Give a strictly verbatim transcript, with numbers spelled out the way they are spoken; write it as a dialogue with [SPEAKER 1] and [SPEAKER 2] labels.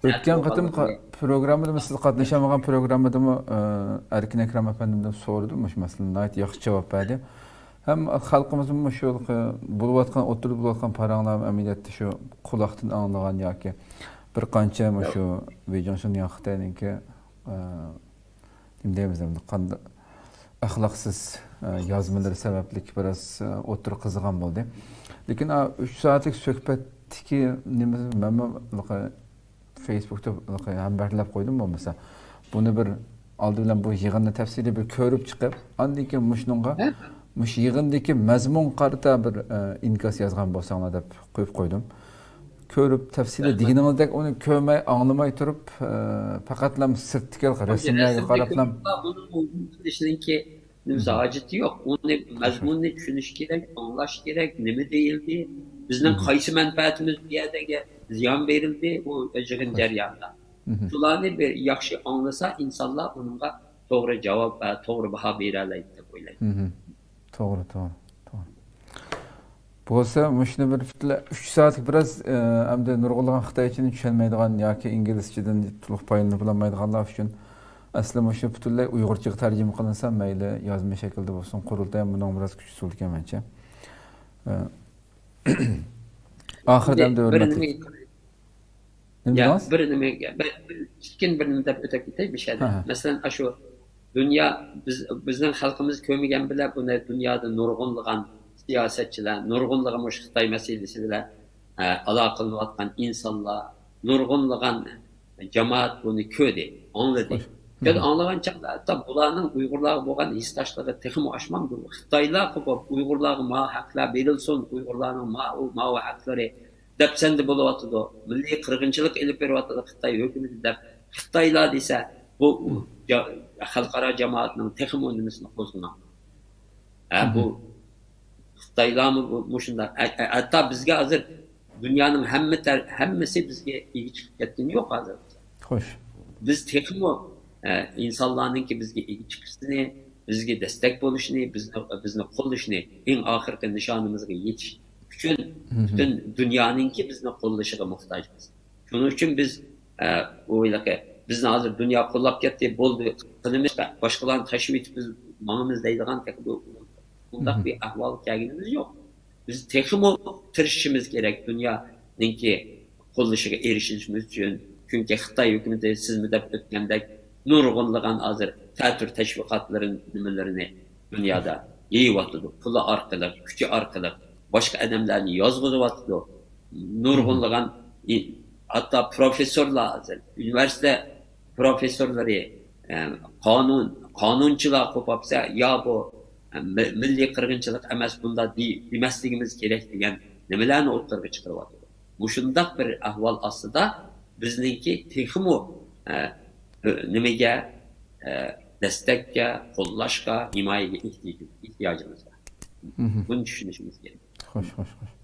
[SPEAKER 1] O'tgan qatim programmada siz qatnashamagan programmada mı Erkin Ekrem efendimden sordum mu mesela nayt yaxşı cevap verdi. Hem halkımızın mı şu buluvatkan oturup buluvatkan paranlar emniyette şu kulaktan anlayan ya ki bir qancha mı şu vizyonsun yaxtayın ki deymiz hem qanday ahlaksız yazmaları sebeplik biraz oturup kızıgan oldu. Lekin üç saatlik söhbetki nimiz memem Facebook'ta hamberlep koydum mu mesela bunu bir aldı bilen bu yığınını tefsiri bir körüp çıkıp andan keyin muşnunga muş yığındaki mazmun qarta bir inkas yazgan bolsаңlar deb qo'yib qo'ydim. Körüp tefsiri deganingdek onu ko'rmay anglamay turib faqatlam sirtdagi rasmlarga qarablam
[SPEAKER 2] bunun ki müzaciti yok. Onu mazmununu düşünüş gerek, anlaş gerek, nemi değildi. Bizden kaysı menfaatimiz bir yerde ziyan verildi bu öcüğün ceryanda. Şularını bir yaxşı anlasa insanlar onunla doğru cevap ve doğru baha verirler deb o'ylayman.
[SPEAKER 1] Doğru, doğru, doğru. Bo'lsa, muşnu bir fitla üç saatlik biraz hamda nurg'ulg'an Xitoy için tushunmaydigan yoki inglizchadan to'liq payını bilmaydiganlar uchun asli muşnu butunlay Uyg'urchaga tarjima qilinsa mayli yozma shaklda bo'lsin, qurulda ham buning biraz kuchi so'lgan mencha. Oxirida hamda o'rnatdik.
[SPEAKER 2] Ya bir nima ikkin bir nima deb o'tib ketay bir şey. Masalan, shu dünya biz bizning xalqimiz ko'rmagan bilan buni dunyoda nurg'unlagan siyosetçiler, nurg'unlagan mush Xitoy masalasi bilan aloqa qilayotgan insonlar, nurg'unlagan jamoat buni ko'rdi, angladi. Ko'rdi, anlagan chaqda hatto bularning Uyg'urlarga bo'lgan hisdoshligi texmi oshmamdi. Xitoylar qo'pib Uyg'urlarga ma haqlar berilsin, Uyg'urlarning ma ma haqlari deb sende bo'layotdi. Milliy qirg'inchilik ilib beryotdi Xitoy hukumati deb. Xitoylar desa bu xalqaro jamoatning texmi nimasini qo'zg'agan. Ha bu Xitoylarmi bu shunday. Hatto bizga hozir dunyoning hamma hammasi bizga ega chiqib ketgani yo'q hozir.
[SPEAKER 1] Xo'sh.
[SPEAKER 2] Biz texmi insonlarninki bizga ega chiqishini, bizga destek bo'lishini, bizni bizni qo'llashini eng oxirgi nishonimizga yetish uchun butun dunyoninki bizni qo'llashiga muhtojmiz. Shuning uchun biz o'ylaqi bizni hozir dunyo qo'llab ketdi, bo'ldi, qilimiz boshqalarni tashib etib biz mangimiz deydigan bunday bir ahvol kelganimiz yo'q. Biz texmo tirishishimiz kerak dunyoninki qo'llashiga erishishimiz uchun. Chunki Xitoy hukumati sizmi deb o'tgandek nurg'unlagan hozir ta'tir tashviqotlarini nimalarini dunyoda yeyotdi. Puli orqali, kuchi orqali boshqa odamlarni yozg'izayotdi. Nurg'unlagan hatto professorlar hozir universitet professorlari qonun qonunchilar qo'papsa yo bu milliy qirg'inchilik emas bunda demasligimiz kerak degan nimalarni o'rtaga chiqaryapti. Bu shundoq bir ahvol ostida bizningki texmo nimaga destekka, qo'llashga, himoyaga ehtiyojimiz bor. Buni tushunishimiz kerak.
[SPEAKER 1] Xo'sh, xo'sh, xo'sh.